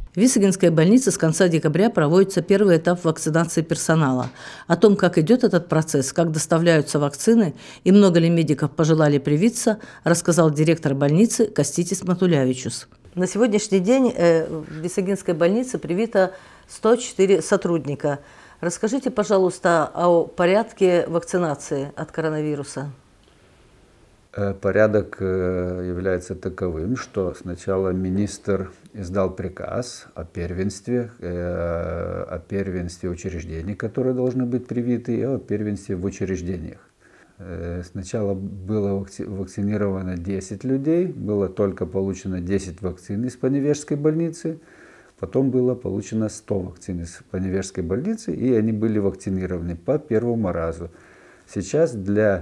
В Висагинской больнице с конца декабря проводится первый этап вакцинации персонала. О том, как идет этот процесс, как доставляются вакцины и много ли медиков пожелали привиться, рассказал директор больницы Каститис Матулявичус. На сегодняшний день в Висагинской больнице привито 104 сотрудника. Расскажите, пожалуйста, о порядке вакцинации от коронавируса. Порядок является таковым, что сначала министр издал приказ о первенстве учреждений, которые должны быть привиты, и о первенстве в учреждениях. Сначала было вакцинировано 10 людей, было только получено 10 вакцин из Поневежской больницы, потом было получено 100 вакцин из Поневежской больницы, и они были вакцинированы по первому разу. Сейчас для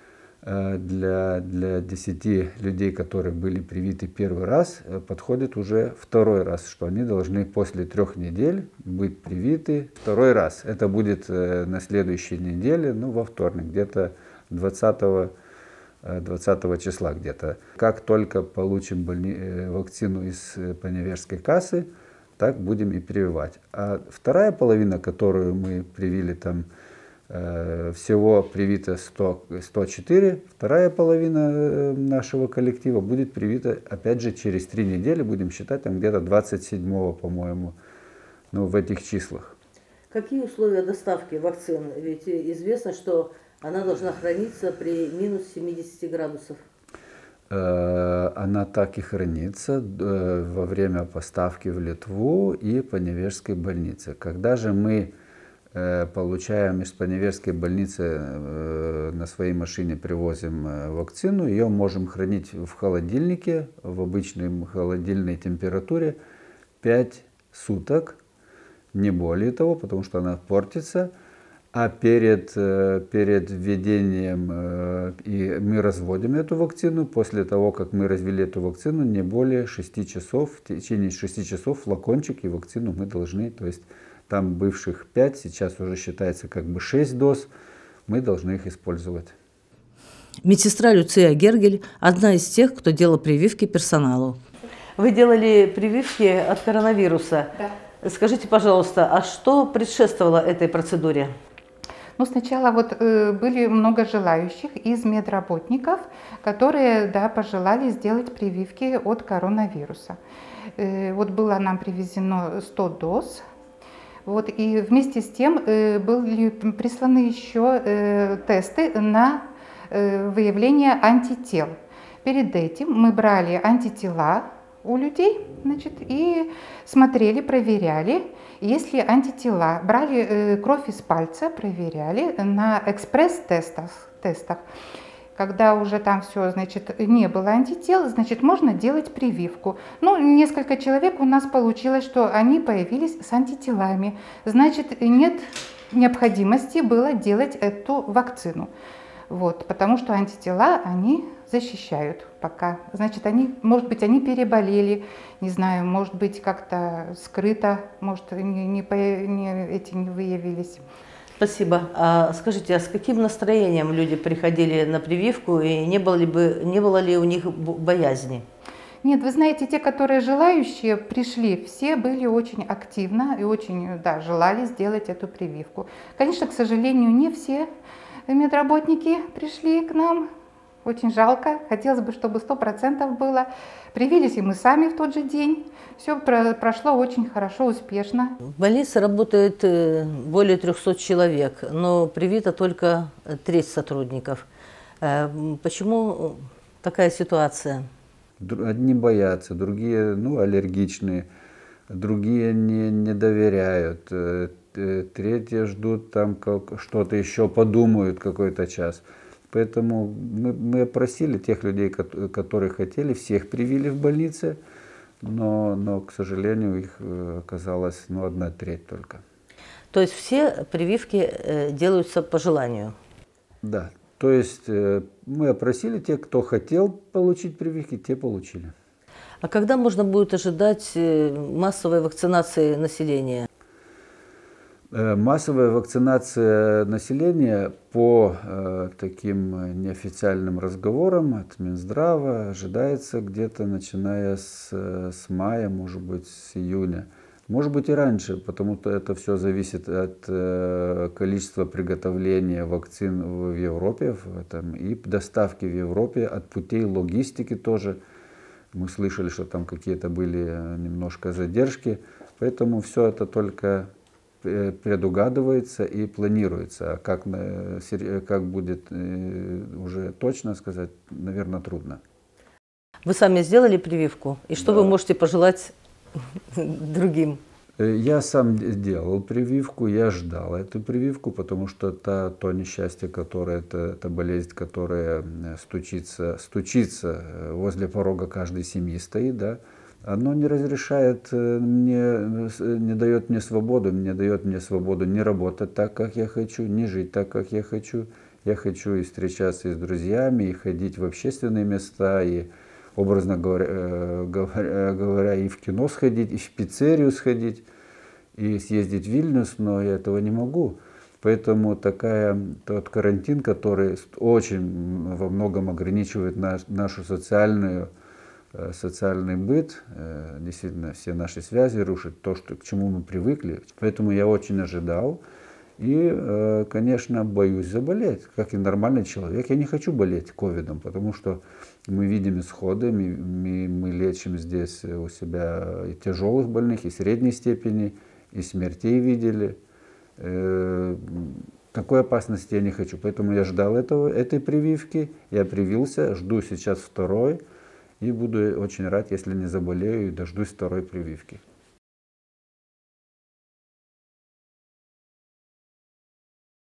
10 людей, которые были привиты первый раз, подходит уже второй раз, что они должны после 3 недель быть привиты второй раз. Это будет на следующей неделе, во вторник, где-то 20 числа где-то. Как только получим вакцину из Поневежской кассы, так будем и прививать. А вторая половина, которую мы привили там, всего привито 104, вторая половина нашего коллектива будет привита опять же через 3 недели, будем считать там где-то 27-го, по-моему, в этих числах. Какие условия доставки вакцин? Ведь известно, что она должна храниться при минус 70 градусов. Она так и хранится во время поставки в Литву и Поневежской больнице. Когда же мы получаем из Поневежской больницы, на своей машине привозим вакцину, ее можем хранить в холодильнике, в обычной холодильной температуре 5 суток, не более того, потому что она портится. А перед введением и мы разводим эту вакцину. После того, как мы развели эту вакцину, не более 6 часов, в течение 6 часов флакончик и вакцину мы должны, то есть там бывших 5, сейчас уже считается как бы 6 доз, мы должны их использовать. Медсестра Люция Гергель – одна из тех, кто делал прививки персоналу. Вы делали прививки от коронавируса. Да. Скажите, пожалуйста, а что предшествовало этой процедуре? Сначала были много желающих из медработников, которые пожелали сделать прививки от коронавируса. Было нам привезено 100 доз. И вместе с тем были присланы еще тесты на выявление антител. Перед этим мы брали антитела у людей, и смотрели, проверяли. Если антитела, брали кровь из пальца, проверяли на экспресс-тестах. Когда уже там все, не было антител, можно делать прививку. Несколько человек у нас получилось, что они появились с антителами. Нет необходимости было делать эту вакцину. Потому что антитела, они защищают пока. Может быть, они переболели, не знаю, может быть, как-то скрыто, может, не выявились. Спасибо. А скажите, а с каким настроением люди приходили на прививку и не было ли у них боязни? Нет, вы знаете, те, которые желающие пришли, все были очень активно и очень желали сделать эту прививку. Конечно, к сожалению, не все медработники пришли к нам. Очень жалко. Хотелось бы, чтобы 100% было. Привились и мы сами в тот же день. Все прошло очень хорошо, успешно. В больнице работает более 300 человек, но привито только треть сотрудников. Почему такая ситуация? Одни боятся, другие аллергичные, другие не доверяют, третьи ждут там что-то еще, подумают какой-то час. Поэтому мы опросили тех людей, которые хотели, всех привили в больнице, но к сожалению, их оказалось 1/3 только. То есть все прививки делаются по желанию? Да, то есть мы опросили тех, кто хотел получить прививки, те получили. А когда можно будет ожидать массовой вакцинации населения? Массовая вакцинация населения по таким неофициальным разговорам от Минздрава ожидается где-то начиная с мая, может быть, с июня. Может быть и раньше, потому что это все зависит от количества приготовления вакцин в Европе и доставки в Европе, от путей логистики тоже. Мы слышали, что там какие-то были немножко задержки, поэтому все это только предугадывается и планируется. А как будет уже точно сказать, наверное, трудно. Вы сами сделали прививку? И что Да. вы можете пожелать другим? Я сам делал прививку, я ждал эту прививку, потому что то несчастье, которое, это болезнь, которая стучится возле порога каждой семьи стоит, да, оно не разрешает мне, не дает мне свободу, не работать так, как я хочу, не жить так, как я хочу. Я хочу и встречаться и с друзьями, и ходить в общественные места, и, образно говоря, и в кино сходить, и в пиццерию сходить, и съездить в Вильнюс, но я этого не могу. Поэтому тот карантин, который очень во многом ограничивает нашу социальный быт, действительно все наши связи рушит, к чему мы привыкли. Поэтому я очень ожидал и, конечно, боюсь заболеть, как и нормальный человек. Я не хочу болеть ковидом, потому что мы видим исходы, мы лечим здесь у себя и тяжелых больных, и средней степени, и смертей видели. Такой опасности я не хочу, поэтому я ждал этой прививки, я привился, жду сейчас второй. И буду очень рад, если не заболею, и дождусь второй прививки.